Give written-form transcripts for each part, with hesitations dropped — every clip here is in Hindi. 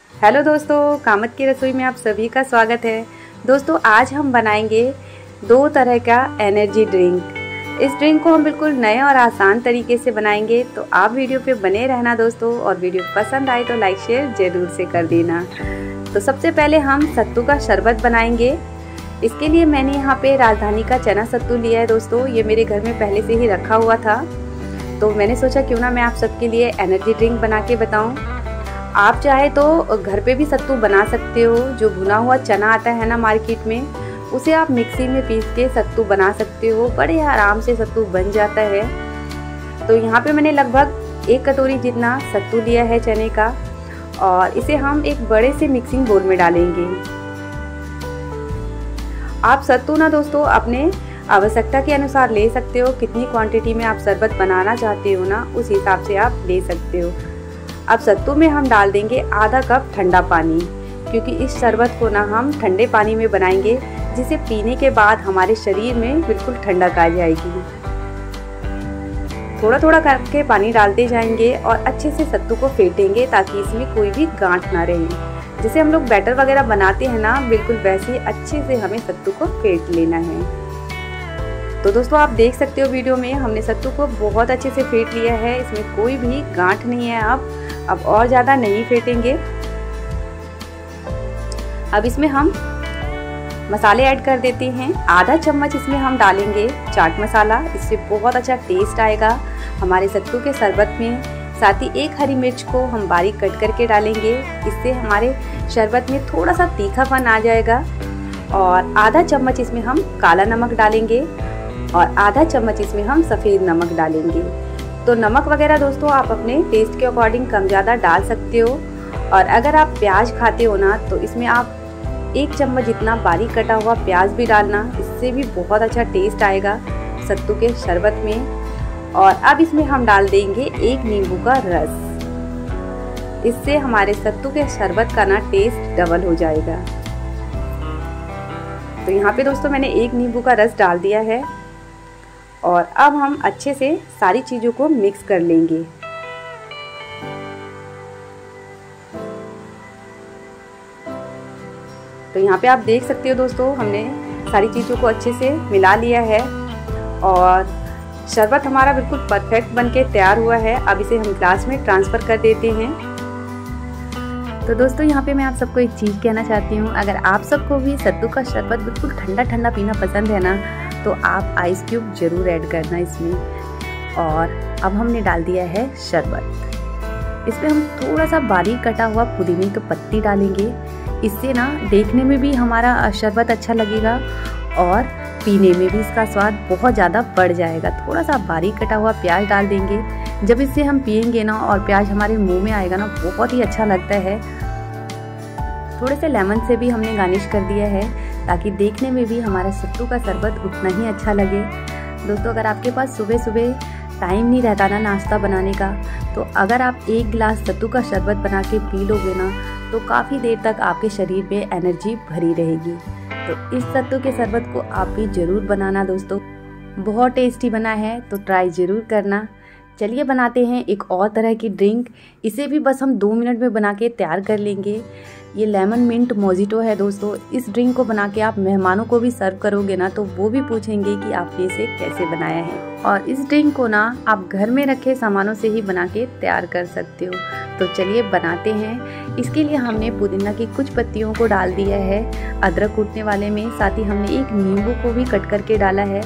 हेलो दोस्तों, कामत की रसोई में आप सभी का स्वागत है। दोस्तों आज हम बनाएंगे 2 तरह का एनर्जी ड्रिंक। इस ड्रिंक को हम बिल्कुल नए और आसान तरीके से बनाएंगे, तो आप वीडियो पे बने रहना दोस्तों। और वीडियो पसंद आए तो लाइक शेयर ज़रूर से कर देना। तो सबसे पहले हम सत्तू का शरबत बनाएंगे। इसके लिए मैंने यहाँ पे राजधानी का चना सत्तू लिया है दोस्तों। ये मेरे घर में पहले से ही रखा हुआ था, तो मैंने सोचा क्यों ना मैं आप सबके लिए एनर्जी ड्रिंक बना के बताऊँ। आप चाहे तो घर पे भी सत्तू बना सकते हो। जो भुना हुआ चना आता है ना मार्केट में, उसे आप मिक्सी में पीस के सत्तू बना सकते हो। बड़े आराम से सत्तू बन जाता है। तो यहाँ पे मैंने लगभग 1 कटोरी जितना सत्तू लिया है चने का, और इसे हम एक बड़े से मिक्सिंग बोल में डालेंगे। आप सत्तू ना दोस्तों अपने आवश्यकता के अनुसार ले सकते हो। कितनी क्वांटिटी में आप शरबत बनाना चाहते हो ना, उस हिसाब से आप ले सकते हो। अब सत्तू में हम डाल देंगे आधा कप ठंडा पानी, क्योंकि इस शरबत को ना हम ठंडे पानी में बनाएंगे, जिसे पीने के बाद हमारे शरीर में बिल्कुल ठंडक आ जाएगी। थोड़ा थोड़ा करके पानी डालते जाएंगे और अच्छे से सत्तू को फेंटेंगे, ताकि इसमें कोई भी गांठ ना रहे। जैसे हम लोग बैटर वगैरह बनाते हैं ना, बिल्कुल वैसे ही अच्छे से हमें सत्तू को फेंट लेना है। तो दोस्तों आप देख सकते हो वीडियो में हमने सत्तू को बहुत अच्छे से फेंट लिया है। इसमें कोई भी गांठ नहीं है। अब और ज़्यादा नहीं फेंटेंगे। अब इसमें हम मसाले ऐड कर देते हैं। आधा चम्मच इसमें हम डालेंगे चाट मसाला। इससे बहुत अच्छा टेस्ट आएगा हमारे सत्तू के शरबत में। साथ ही 1 हरी मिर्च को हम बारीक कट करके डालेंगे। इससे हमारे शरबत में थोड़ा सा तीखापन आ जाएगा। और आधा चम्मच इसमें हम काला नमक डालेंगे, और आधा चम्मच इसमें हम सफ़ेद नमक डालेंगे। तो नमक वगैरह दोस्तों आप अपने टेस्ट के अकॉर्डिंग कम ज़्यादा डाल सकते हो। और अगर आप प्याज खाते हो ना, तो इसमें आप 1 चम्मच जितना बारीक कटा हुआ प्याज भी डालना। इससे भी बहुत अच्छा टेस्ट आएगा सत्तू के शरबत में। और अब इसमें हम डाल देंगे 1 नींबू का रस। इससे हमारे सत्तू के शरबत का ना टेस्ट डबल हो जाएगा। तो यहाँ पे दोस्तों मैंने 1 नींबू का रस डाल दिया है, और अब हम अच्छे से सारी चीज़ों को मिक्स कर लेंगे। तो यहाँ पे आप देख सकते हो दोस्तों, हमने सारी चीज़ों को अच्छे से मिला लिया है, और शरबत हमारा बिल्कुल परफेक्ट बनके तैयार हुआ है। अब इसे हम ग्लास में ट्रांसफ़र कर देते हैं। तो दोस्तों यहाँ पे मैं आप सबको एक चीज़ कहना चाहती हूँ। अगर आप सबको भी सत्तू का शरबत बिल्कुल ठंडा ठंडा पीना पसंद है ना, तो आप आइस क्यूब ज़रूर ऐड करना इसमें। और अब हमने डाल दिया है शरबत। इसमें हम थोड़ा सा बारीक कटा हुआ पुदीने की पत्ती डालेंगे। इससे ना देखने में भी हमारा शरबत अच्छा लगेगा, और पीने में भी इसका स्वाद बहुत ज़्यादा बढ़ जाएगा। थोड़ा सा बारीक कटा हुआ प्याज डाल देंगे। जब इसे हम पियेंगे ना, और प्याज हमारे मुंह में आएगा ना, बहुत ही अच्छा लगता है। थोड़े से लेमन से भी हमने गार्निश कर दिया है, ताकि देखने में भी हमारा सत्तू का शरबत उतना ही अच्छा लगे। दोस्तों अगर आपके पास सुबह सुबह टाइम नहीं रहता ना नाश्ता बनाने का, तो अगर आप 1 गिलास सत्तू का शरबत बना के पी लोगे ना, तो काफ़ी देर तक आपके शरीर में एनर्जी भरी रहेगी। तो इस सत्तू के शरबत को आप भी ज़रूर बनाना दोस्तों। बहुत टेस्टी बना है, तो ट्राई ज़रूर करना। चलिए बनाते हैं एक और तरह की ड्रिंक। इसे भी बस हम 2 मिनट में बना के तैयार कर लेंगे। ये लेमन मिंट मोजिटो है दोस्तों। इस ड्रिंक को बना के आप मेहमानों को भी सर्व करोगे ना, तो वो भी पूछेंगे कि आपने इसे कैसे बनाया है। और इस ड्रिंक को ना आप घर में रखे सामानों से ही बना के तैयार कर सकते हो। तो चलिए बनाते हैं। इसके लिए हमने पुदीना की कुछ पत्तियों को डाल दिया है अदरक कूटने वाले में। साथ ही हमने 1 नींबू को भी कट करके डाला है।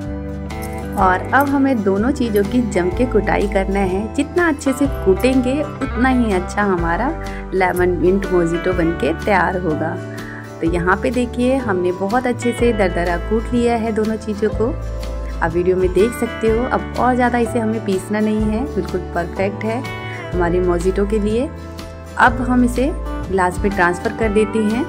और अब हमें दोनों चीज़ों की जम के कुटाई करना है। जितना अच्छे से कूटेंगे उतना ही अच्छा हमारा लेमन मिंट मोजिटो बनके तैयार होगा। तो यहाँ पे देखिए हमने बहुत अच्छे से दरदरा कूट लिया है दोनों चीज़ों को। आप वीडियो में देख सकते हो। अब और ज़्यादा इसे हमें पीसना नहीं है, बिल्कुल परफेक्ट है हमारी मोजिटो के लिए। अब हम इसे ग्लास में ट्रांसफ़र कर देते हैं।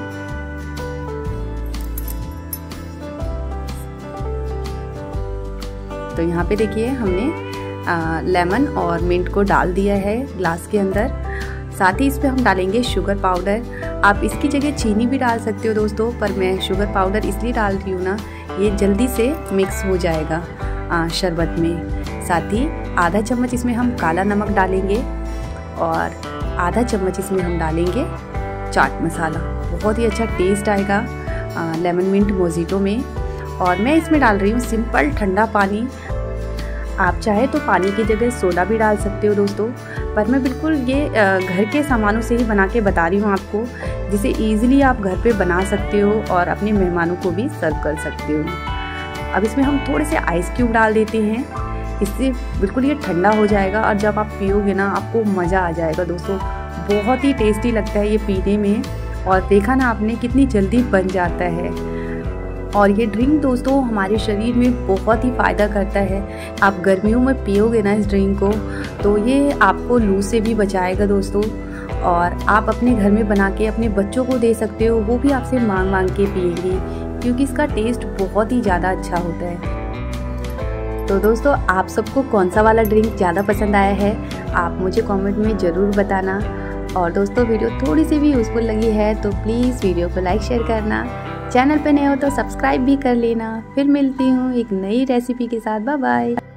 तो यहाँ पे देखिए हमने लेमन और मिंट को डाल दिया है ग्लास के अंदर। साथ ही इस पर हम डालेंगे शुगर पाउडर। आप इसकी जगह चीनी भी डाल सकते हो दोस्तों, पर मैं शुगर पाउडर इसलिए डाल रही हूँ ना, ये जल्दी से मिक्स हो जाएगा शरबत में। साथ ही आधा चम्मच इसमें हम काला नमक डालेंगे, और आधा चम्मच इसमें हम डालेंगे चाट मसाला। बहुत ही अच्छा टेस्ट आएगा लेमन मिंट मोजिटो में। और मैं इसमें डाल रही हूँ सिंपल ठंडा पानी। आप चाहे तो पानी की जगह सोडा भी डाल सकते हो दोस्तों, पर मैं बिल्कुल ये घर के सामानों से ही बना के बता रही हूँ आपको, जिसे ईज़िली आप घर पे बना सकते हो और अपने मेहमानों को भी सर्व कर सकते हो। अब इसमें हम थोड़े से आइस क्यूब डाल देते हैं, इससे बिल्कुल ये ठंडा हो जाएगा और जब आप पियोगे ना आपको मज़ा आ जाएगा दोस्तों। बहुत ही टेस्टी लगता है ये पीने में, और देखा ना आपने कितनी जल्दी बन जाता है। और ये ड्रिंक दोस्तों हमारे शरीर में बहुत ही फ़ायदा करता है। आप गर्मियों में पियोगे ना इस ड्रिंक को तो ये आपको लू से भी बचाएगा दोस्तों। और आप अपने घर में बना के अपने बच्चों को दे सकते हो, वो भी आपसे मांग मांग के पिएंगे, क्योंकि इसका टेस्ट बहुत ही ज़्यादा अच्छा होता है। तो दोस्तों आप सबको कौन सा वाला ड्रिंक ज़्यादा पसंद आया है आप मुझे कमेंट में ज़रूर बताना। और दोस्तों वीडियो थोड़ी सी भी यूज़फुल लगी है तो प्लीज़ वीडियो को लाइक शेयर करना, चैनल पे नए हो तो सब्सक्राइब भी कर लेना। फिर मिलती हूँ एक नई रेसिपी के साथ। Bye bye.